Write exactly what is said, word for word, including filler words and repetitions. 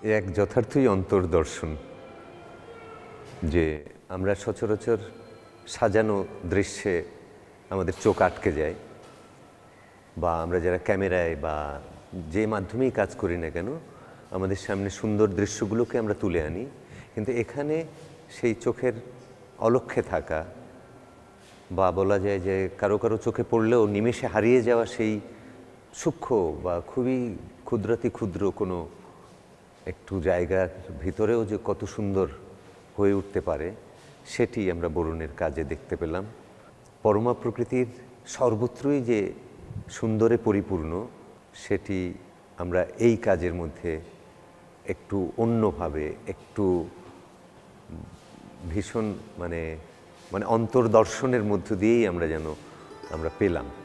এক যথার্থই অন্তর্দর্শন যে আমরা সচরাচর সাজানো দৃশ্যে আমাদের চোখ আটকে যায়, বা আমরা যারা ক্যামেরায় বা যে মাধ্যমেই কাজ করি না কেন আমাদের সামনে সুন্দর দৃশ্যগুলোকে আমরা তুলে আনি, কিন্তু এখানে সেই চোখের অলক্ষ্যে থাকা বা বলা যায় যে কারো কারো চোখে পড়লেও নিমেষে হারিয়ে যাওয়া সেই সূক্ষ্ম বা খুবই ক্ষুদ্রাতি ক্ষুদ্র কোনো একটু জায়গার ভিতরেও যে কত সুন্দর হয়ে উঠতে পারে সেটি আমরা বরুণের কাজে দেখতে পেলাম। পরমা প্রকৃতির সর্বত্রই যে সুন্দরে পরিপূর্ণ সেটি আমরা এই কাজের মধ্যে একটু অন্যভাবে একটু ভীষণ মানে মানে অন্তর্দর্শনের মধ্য দিয়েই আমরা যেন আমরা পেলাম।